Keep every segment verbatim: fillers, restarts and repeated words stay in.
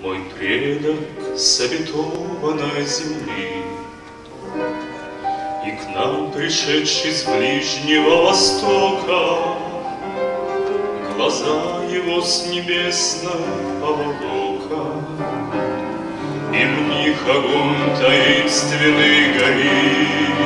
Мой предок с обетованной земли, и к нам пришедший с Ближнего Востока, глаза его с небесной поволока, и в них огонь таинственный горит.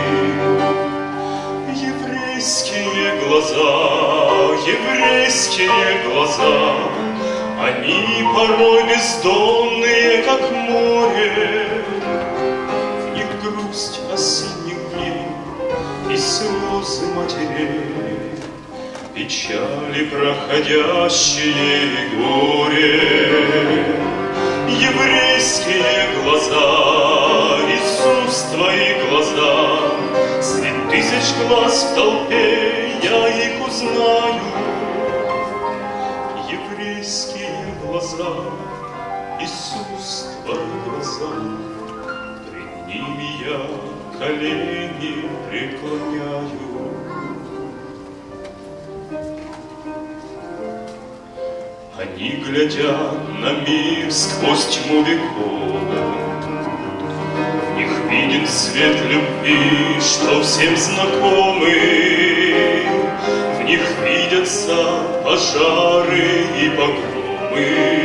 Еврейские глаза, еврейские глаза, они порой бездонные, как море. В них грусть осенних дней и слезы матерей, печали проходящие и горе. Еврейские глаза, Иисус, твои глаза, средь тысяч глаз в толпе я их узнаю. Еврейские глаза, Иисус, твои глаза, пред ними я колени преклоняю. Они глядят на мир сквозь тьму веков, в них виден свет любви, что всем знакомый. В них видятся пожары и погромы,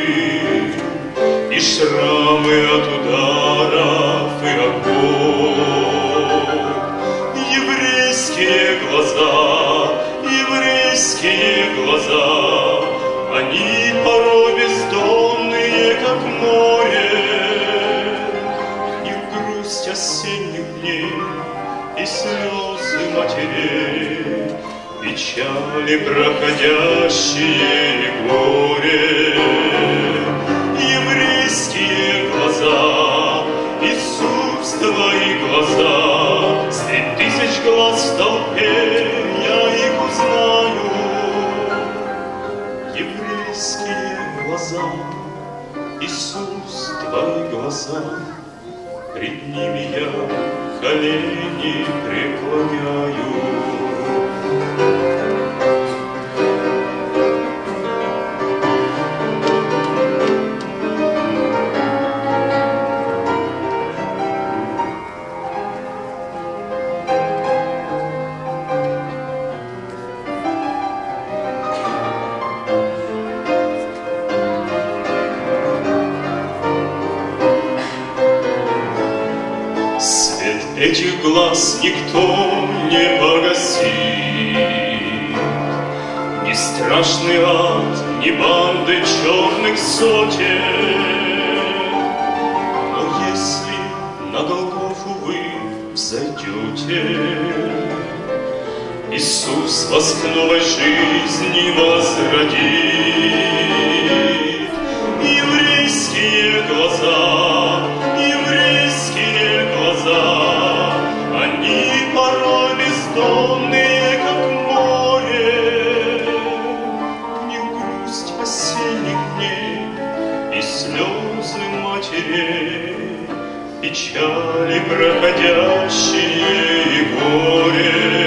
и шрамы от ударов и оков. Еврейские глаза, еврейские глаза, они порой бездонные, как море. В них грусть осенних дней и слезы матерей, печали проходящие и горе. Еврейские глаза, Иисус, твои глаза, средь тысяч глаз в толпе я их узнаю. Еврейские глаза, Иисус, твои глаза, пред ними я колени преклоняю. Свет этих глаз никто не погасит, ни страшный ад, ни банды черных сотен. Но если на Голгофу вы взойдете, Иисус вас к новой жизни возродит. Еврейские глаза, еврейские глаза, они порой бездонные, как море. В них грусть осенних дней и слезы матерей, печали проходящие и горе.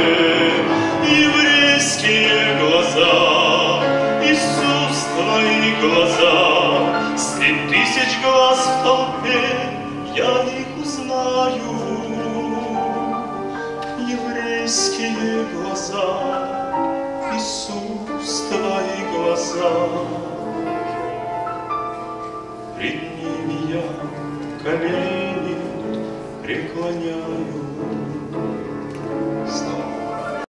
Еврейские глаза, Иисус, твои глаза, средь тысяч глаз в толпе я их узнаю. Еврейские глаза, Иисус, твои глаза, пред ними я колени преклоняю.